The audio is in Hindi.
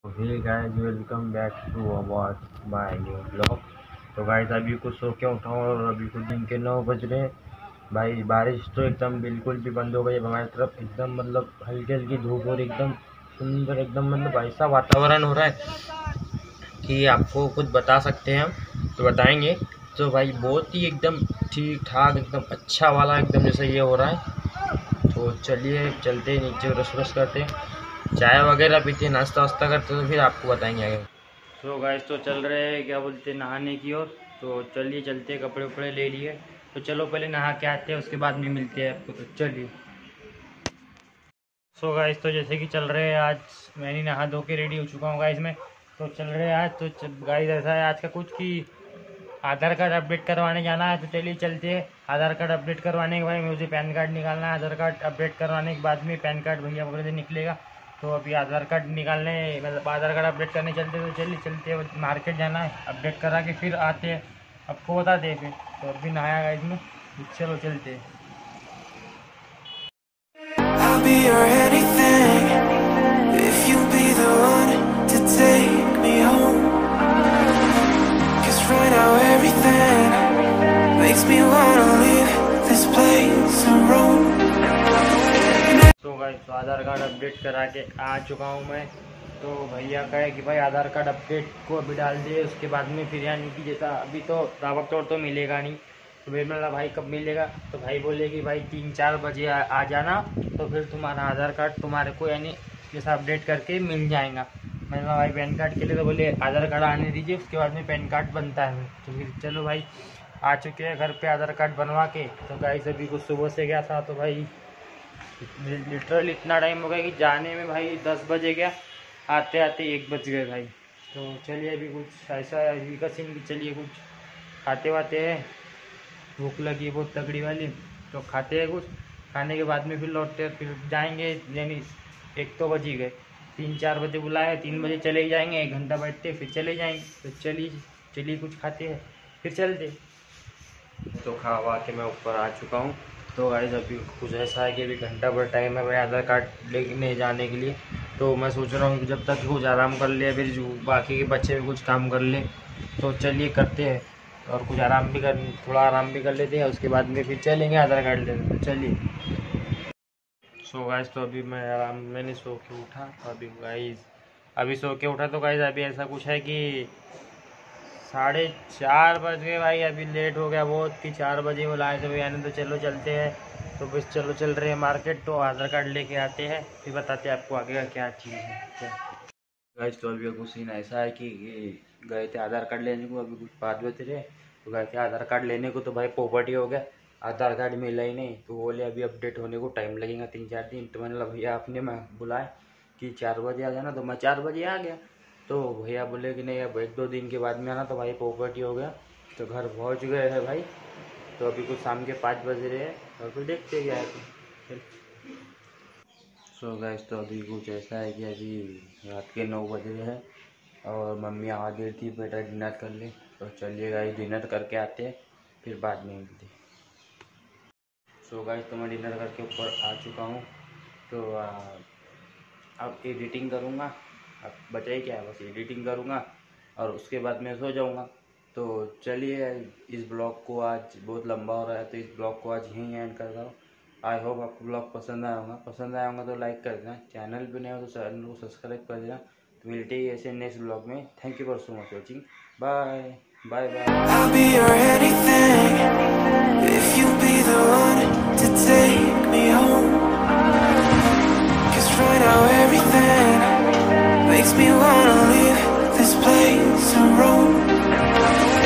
Hey guys, welcome back to our my new blog. तो गाइस अभी कुछ सो के उठा हूँ और अभी कुछ दिन के 9 बज रहे हैं। भाई बारिश तो एकदम बिल्कुल भी बंद हो गई है हमारी तरफ। एकदम मतलब हल्की हल्की धूप और एकदम सुंदर, एकदम मतलब ऐसा वातावरण हो रहा है कि आपको कुछ बता सकते हैं हम तो बताएंगे। तो भाई बहुत ही एकदम ठीक ठाक, एकदम अच्छा वाला एकदम जैसे ये हो रहा है। तो चलिए चलते नीचे, रस रस करते हैं, चाय वगैरह पीते, नाश्ता वास्ता करते, तो फिर आपको बताएंगे आगे। तो गाइस तो चल रहे हैं क्या बोलते हैं नहाने की ओर। तो चलिए चलते, कपड़े उपड़े ले लिए। तो चलो पहले नहा के आते हैं, उसके बाद में मिलते हैं आपको। तो चलिए। सो गाइस तो जैसे कि चल रहे हैं, आज मैंने नहा धो के रेडी हो चुका हूँ गाइस में। तो चल रहे हैं आज। तो गाइस ऐसा है आज का कुछ कि आधार कार्ड अपडेट करवाने जाना है। तो चलिए चलते हैं। आधार कार्ड अपडेट करवाने के बाद मुझे पैन कार्ड निकालना है। आधार कार्ड अपडेट करवाने के बाद में पैन कार्ड भैया वगैरह से निकलेगा। तो अभी आधार कार्ड निकालने, मतलब आधार कार्ड अपडेट करने चलते। तो चलिए चलते, मार्केट जाना है, अपडेट करा के फिर आते हैं, आपको बताते हैं फिर। तो अभी नहाया गया इसमें, चलो चलते हैं। I'll be your anything if you be the one to take me home. 'Cause right now everything makes me wanna leave this place and roam. तो गाइस तो आधार कार्ड अपडेट करा के आ चुका हूँ मैं। तो भैया कहे कि भाई आधार कार्ड अपडेट को अभी डाल दे, उसके बाद में फिर यानी कि जैसा अभी तो दावक तौर तो मिलेगा नहीं। तो फिर मैंने भाई कब मिलेगा। तो भाई बोले कि भाई 3-4 बजे आ जाना, तो फिर तुम्हारा आधार कार्ड तुम्हारे को यानी जैसा अपडेट करके मिल जाएगा। मैंने भाई पैन कार्ड के लिए, तो बोले आधार कार्ड आने दीजिए, उसके बाद में पैन कार्ड बनता है। तो फिर चलो भाई आ चुके हैं घर पे आधार कार्ड बनवा के। तो गाइस अभी कुछ सुबह से गया था, तो भाई लिटरली इतना टाइम हो गया कि जाने में भाई 10 बजे गया, आते आते 1 बज गए भाई। तो चलिए अभी कुछ ऐसा अभी का सीन, चलिए कुछ खाते वाते हैं, भूख लगी है बहुत तगड़ी वाली। तो खाते हैं कुछ, खाने के बाद में फिर लौटते हैं, फिर जाएंगे। यानी 1 तो बज ही गए, 3-4 बजे बुलाए, 3 बजे चले ही जाएंगे, 1 घंटा बैठते फिर चले जाएंगे। तो चलिए कुछ खाते हैं फिर चलते। तो खा वा के मैं ऊपर आ चुका हूँ। तो गाइस अभी कुछ ऐसा है कि अभी घंटा भर टाइम है भाई आधार कार्ड लेने जाने के लिए। तो मैं सोच रहा हूँ कि जब तक कुछ आराम कर ले, फिर जो बाकी के बच्चे भी कुछ काम कर ले। तो चलिए करते हैं, और कुछ आराम भी कर, थोड़ा आराम भी कर लेते हैं, उसके बाद में फिर चलेंगे आधार कार्ड लेने। तो चलिए। सो गाइस तो अभी मैंने सो के उठा। तो अभी सो के उठा। तो गाइस अभी ऐसा कुछ है कि 4:30 बज गए भाई। अभी लेट हो गया बहुत कि 4 बजे बुलाए थे भैया ने। तो चलो चलते हैं। तो बस चलो चल रहे हैं मार्केट। तो आधार कार्ड लेके आते हैं, फिर बताते हैं आपको आगे का क्या चीज़ है। गाइस तो अभी कुछ सीन ऐसा है कि गए थे आधार कार्ड लेने को, अभी कुछ 5 बज रहे। तो गए थे आधार कार्ड लेने को, तो भाई पोपटी हो गया, आधार कार्ड मिला ही नहीं। तो बोले अभी अपडेट होने को टाइम लगेगा 3-4 दिन। तो मैंने भैया आपने मैं बुलाया कि 4 बजे आ जाना। तो मैं 4 बजे आ गया। तो भैया बोले कि नहीं अब 1-2 दिन के बाद में आना। तो भाई पोपटी हो गया, तो घर पहुंच गए हैं भाई। तो अभी कुछ शाम के 5 बज रहे हैं, और फिर देखते क्या है। सो गाइस तो अभी कुछ ऐसा है कि अभी रात के 9 बज रहे हैं, और मम्मी आवाज़ दे रही थी बेटा डिनर कर ले। तो चलिए गाइस डिनर करके आते हैं, फिर बाद में मिलते। सो गाइस तो मैं डिनर करके ऊपर आ चुका हूँ। तो अब एडिटिंग करूँगा। अब बचा ही क्या है, बस एडिटिंग करूँगा और उसके बाद मैं सो जाऊँगा। तो चलिए इस ब्लॉग को, आज बहुत लंबा हो रहा है तो इस ब्लॉग को आज यहीं एंड कर रहा हूँ। आई होप आपको ब्लॉग पसंद आया होगा तो लाइक कर देना, चैनल पे नए हो तो चैनल को सब्सक्राइब कर देना। तो मिलते ही ऐसे नेक्स्ट ब्लॉग में। Thank you for so much watching. Bye bye bye. I'll be your anything if you be the one to take me home. 'Cause right now everything makes me wanna leave this place and roam.